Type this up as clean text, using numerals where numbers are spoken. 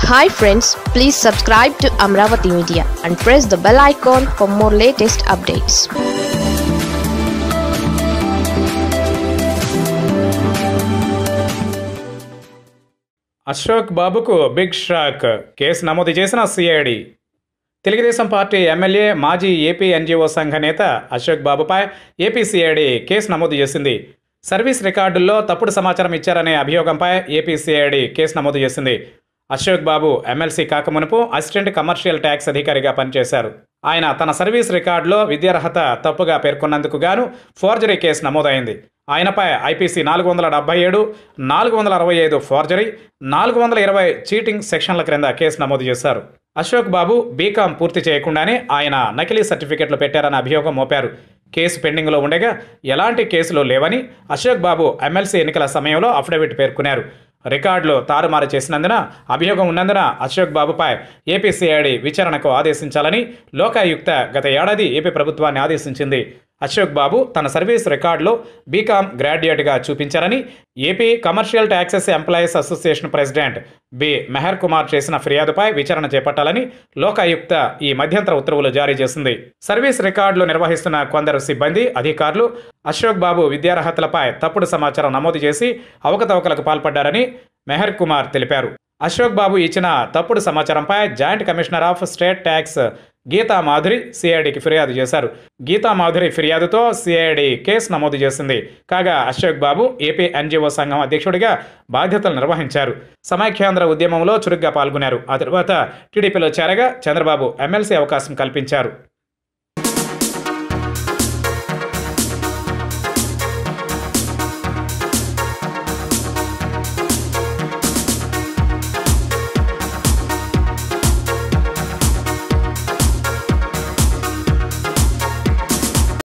Hi friends, please subscribe to Amaravathi Media and press the bell icon for more latest updates. Ashok బాబుకు big shock. Case నమోదు చేసిన CID. Telugu Desam party MLA మాజీ AP NGO సంఘ నేత అశోక్ బాబుపై AP CID కేసు నమోదు చేసింది. సర్వీస్ రికార్డుల్లో తప్పుడు సమాచారం ఇచ్చారనే అభియోగంపై ఏపీ CID కేసు నమోదు చేసింది. అశోక్ బాబు MLC కాకమునుపు అసిస్టెంట్ కమర్షియల్ ట్యాక్స్ అధికారిగా పనిచేశారు. ఆయన తన సర్వీస్ రికార్డులో విద్యార్హత తప్పుగా పేర్కొన్నందుకు గాను ఫోర్జరీ కేసు నమోదైంది. ఆయనపై IPC 477, 465 ఫోర్జరీ, 420 చీటింగ్ సెక్షన్ల క్రింద కేసు నమోదు చేశారు. అశోక్ బాబు బీకాం పూర్తి చేయకుండానే ఆయన నకిలీ సర్టిఫికెట్లు పెట్టారన్న అభియోగం మోపారు. కేసు పెండింగ్లో ఉండగా ఎలాంటి కేసులు లేవని అశోక్ బాబు MLC ఎన్నికల సమయంలో అఫిడవిట్ పేర్కొన్నారు. రికార్డులు తారుమారు చేసినందున అభియోగం ఉన్నందున అశోక్ బాబుపై ఏపీ CID విచారణకు ఆదేశించాలని లోకాయుక్త గత ఏడాది ఏపీ ప్రభుత్వాన్ని ఆదేశించింది. అశోక్ బాబు తన సర్వీస్ రికార్డులో బీకాం గ్రాడ్యుయేట్గా చూపించారని AP commercial taxes employees association president B Meher Kumar చేసిన ఫిర్యాదుపై విచారణ చేపట్టాలని లోకాయుక్త ఈ మధ్యంతర ఉత్తర్వులు జారీ చేసింది. సర్వీస్ రికార్డులు నిర్వహిస్తున్న కొందరు సిబ్బంది, అధికారులు అశోక్ బాబు విద్యార్హతలపై తప్పుడు సమాచారం నమోదు చేసి అవకతవకలకు పాల్పడ్డారని మెహర్ కుమార్ తెలిపారు. అశోక్ బాబు ఇచ్చిన తప్పుడు సమాచారంపై joint commissioner of state tax Geetha Madhuri CIDకి ఫిర్యాదు చేశారు. గీతా మాధురి ఫిర్యాదుతో CID కేసు నమోదు చేసింది. కాగా అశోక్ బాబు ఏపీ ఎన్జిఓ సంఘం అధ్యక్షుడిగా బాధ్యతలు నిర్వహించారు. సమైక్యాంధ్ర ఉద్యమంలో చురుగ్గా పాల్గొన్నారు. ఆ తర్వాత TDPలో చేరగా చంద్రబాబు MLC అవకాశం కల్పించారు.